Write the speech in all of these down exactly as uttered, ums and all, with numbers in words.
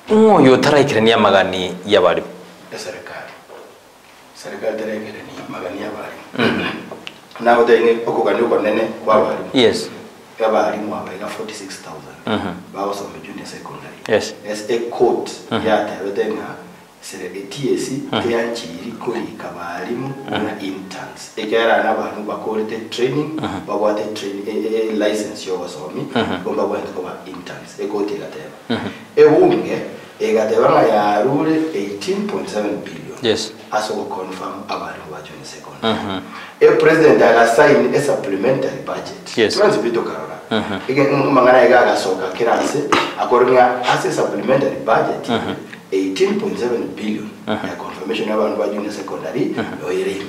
Ngoyo taraikirania magani y'abari. Serikali. Serikali taraikirania magani y'abari. Naho tene okugani uko nene kwabari. Yes. Y'abari mu abaga forty-six thousand. Mhm. Bawo so junior secondary. Yes. As a court ya tawetenga T S yanchiri kuri kabarimu na interns. Ekera n'abantu bakorete training, babwate training license yo basomi, bomba bwente kuba interns. Ekoti gateba. Ebunge egateba ya rule eighteen point seven billion. Yes. Aso confirm abantu ba junior secondary. E president ala sign a supplementary budget. Yes. Trans bito karora. Again mangana igaga soka kiranse according as a supplementary budget. eighteen point seven billion ya confirmation y'abantu ba junior secondary yo irimi.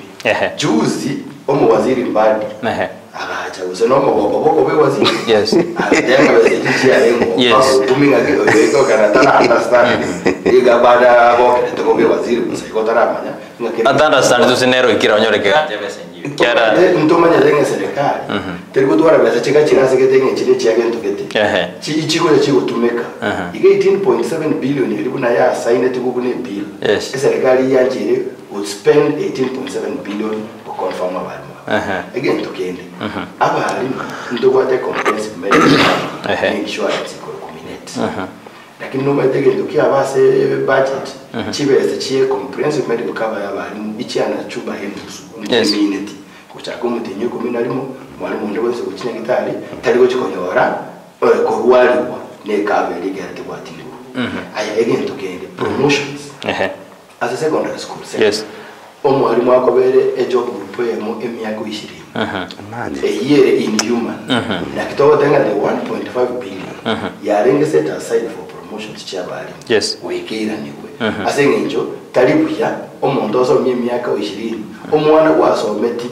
Juzi omu waziri Mbadi agacha useno mo boko be waziri. Yes. Adenga bese tichia lengo. Yes. Tuminga ko kana tana understand. Iga bada bo to be waziri musiko taramanya. Ata understand tu sinero ikira onyoreke gaje bese nyi. Kera ntomanya lenga serikali. Teriko twara bese chika chirase ketenge chile chiage ntokete. Eh. Chi chiko ya chiko tumeka. Iga eighteen point seven billion ilibu na ya sign to kubune bill. Yes. Serikali yanjire would spend eighteen point seven billion to confirm abantu. Uh-huh. Again to Kenya. Uh-huh. Abali ndo kwate comprehensive medical uh-huh. insurance ko kuminate. Uh-huh. Lakini no matege ndo kia base budget. Uh-huh. Chibe chie comprehensive medical cover ya bali ichi ana chuba hendusu. Yes. Kuminate. Kuchako mutenyo kuminalimo mwalimu ndo wese kuchinya gitari taligo chikonyora ko waliwa ne cover lige ati kwatingo. Uh-huh. Aya again to Kenya promotions. Uh-huh. As a secondary school. Yes. Omwalimu akobere a job group emo emyaka ishirini. Mhm. A year in human. Mhm. Na kitogo tenga the one point five billion. Mhm. Ya renge set aside for promotions chabali. Yes. Wekera niwe. Asenge njo talibuya omuntu oso myaka ishirini. Omwana gwasometi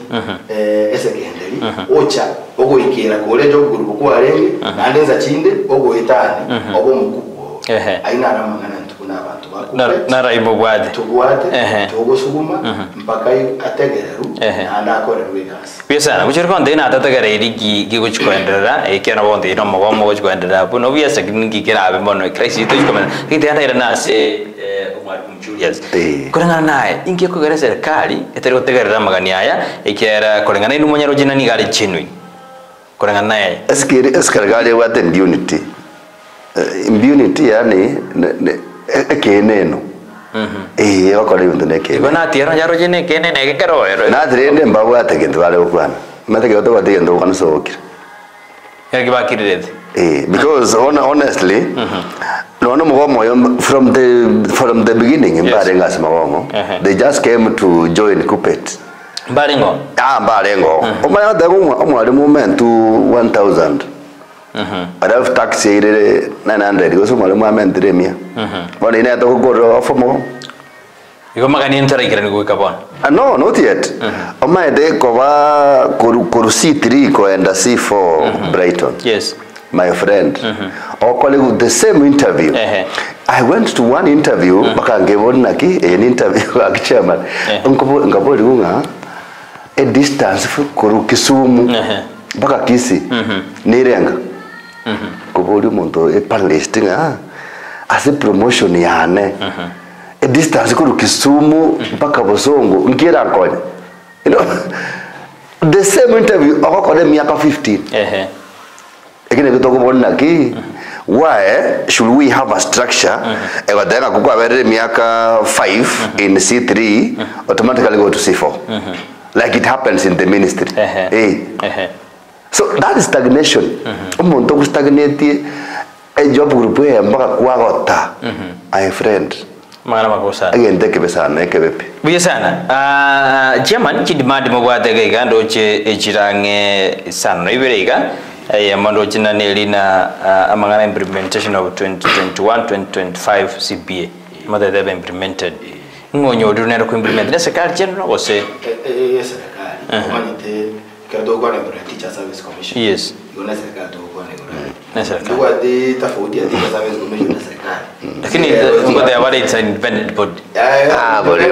eh secondary ocha ogoikera kole job group kwa renge na ndenza chinde ogoitani obo mukubwo. Ehe. Aina aramangana ntukuna abantu bako. Na raibo bwade. Tugwate, tugosuguma mpaka ategereru na akore rwigasi. Biasa, buchirko ndina atategere iri giguchkwendera ekera bonde ino mogomo gochkwendera buno biasa ngikira abe mono crisis to komena. Kiti anda ira nase umwalimu Julius. Kurengana naye ingiye kugera serikali etari gutegerera magani aya ekera kurengana inu munyaro jina ni gali chinwi. Kurengana naye eskiri eskargale wate unity. Immunity yani ekeneno. Mhm. Eh bakora ibintu nekene. Ibona tiyero yaro jine kene nege kero ero. Na trende mbabu ategendu bale okwana. Mateke oto bategendo okwana sokira. Yari bakirire. Eh because on, honestly mhm. No no mogomo from the from the beginning mbare ngasi mogomo. They just came to join KUPPET. Mbarengo. Ah mbarengo. Omwana dago omwalimu mentu one thousand. Mhm. Ada tax ire nine hundred goso mwalimu amentre mia. Mhm. Bona ina to goro fomo. Iko magani ntara ikira ngo ikabona. Ah no, not yet. Oma de ko ba koru C three ko and C four Brighton. Yes. My friend. Our colleague with the same interview. I went to one interview baka ngebona ki an interview ak chairman. Ngabo ngabo lunga a distance for koru Kisumu. Baka Kisii. Nirenga. Kubuli muntu e panlisting ah as a promotion yane a distance ko Kisumu mpaka Bosongo ngira nkonya you know the same interview akoko de miaka fifteen eh ekine bitoko bonna ki why should we have a structure e wadanga kuko abere miaka five in C three automatically go to C four like it happens in the ministry eh eh so that is stagnation. Umuntu ku stagnate a job group ya mpaka kwagota. My friend. Magana makosa. Again take besana ekebepe. Biye sana. Ah German ki demand mo bwate ga gando che echirange sana ibirega ya mando china nelina amangana implementation of twenty twenty-one twenty twenty-five C B A. Mother they implemented. Ngonyo dunero ku implement na sekali cheno go se. Eh sekali. Manite kado kwa nebura teacher service commission. Yes. Yona serikali to kwa nebura. Na serikali. Kwa de tofauti ya teacher service commission na serikali. Lakini ngoja ya wale it's an independent body. Ah, body.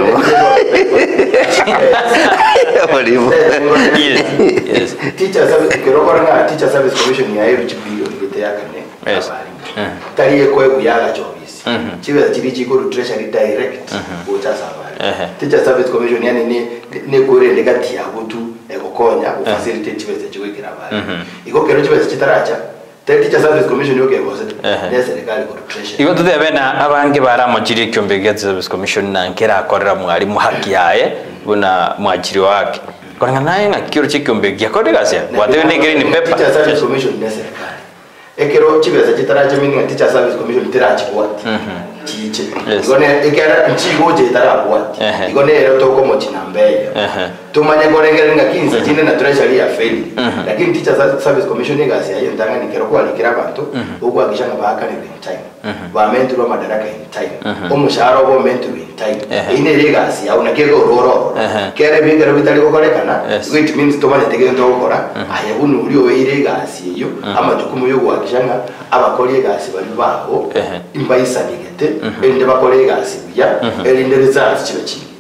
Body. Yes. Yes. Teacher service kiroko na teacher service commission ya eight billion gete yakane. Yes. tariye ko yaga chobisi chibe chiri chiko to treasury direct ucha sabari teacher service commission yani ne ne gore legati abutu ekokonya ku facilitate chibe chiko kirabari iko kero chibe chitaracha teacher service commission yoke gose ne serikali ko treasury iko tutebe na abange baramujiri kyombe get service commission na nkera akorera mwari mu haki yae buna mwajiri wake kora naye na kiro chikyombe gyakore gasya watewe ne green paper teacher service commission ne serikali ekero chibeza chitaracha meaning teacher service commission tirachi kwati chiche igone ekera nchigo je tarakwati igone ero to komo chinambeyo tumanye korengerenga kinza chine na treasury ya fail lakini teacher service commission igasi ayo ndanga nikero kwa likira abantu ubwo agishanga bahakane in time ba mentor madaraka in time omushahara obo mentor in time ine legasi ya unakego roro kere bigero bitali kokorekana it means tumanye tegero to gukora ayabunu uri we legasi iyo amajukumu yo gwakishanga abakori egasi bari baho imbayisa nigete ende bakore egasi bya erinde results chibe chibe